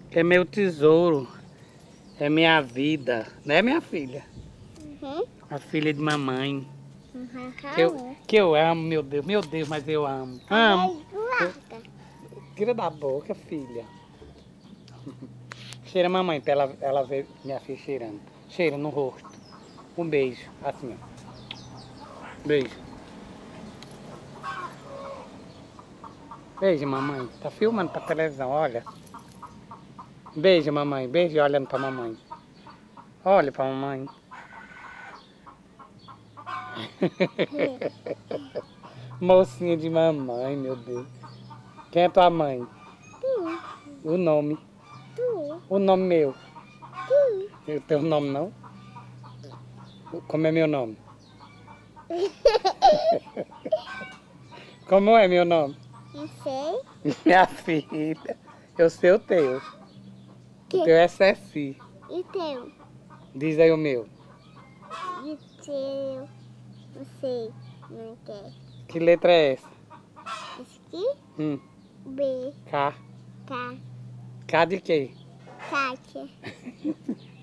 É meu tesouro. É minha vida. Né, minha filha? Uhum. A filha de mamãe. Uhum. Que eu amo, meu Deus. Meu Deus, mas eu amo. Amo. Eduarda. Tira da boca, filha. Cheira a mamãe pra ela ver minha filha cheirando. Cheira no rosto. Um beijo. Assim, ó. Beijo. Beijo, mamãe. Tá filmando pra televisão, olha. Beijo, mamãe. Beijo olhando pra mamãe. Olha pra mamãe. Mocinha de mamãe, meu Deus. Quem é tua mãe? Tu. O nome. Tu. O nome meu. Tu. Eu tenho nome não? Como é meu nome? Como é meu nome? Não sei. Minha filha. Eu sei o teu. O teu é Ceci. E teu? Diz aí o meu. E teu? Não sei. Não quer. Que letra é essa? Esse aqui? B. K. K. K de quê? Kátia.